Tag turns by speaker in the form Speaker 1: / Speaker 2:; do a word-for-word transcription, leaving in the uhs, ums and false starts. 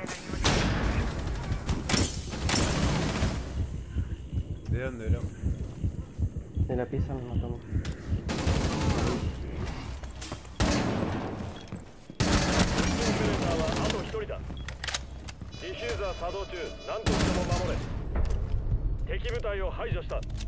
Speaker 1: ¿De dónde, bro?
Speaker 2: De la pieza nos matamos.
Speaker 3: ディフューザー作動中、何としても守れ。敵部隊を排除した。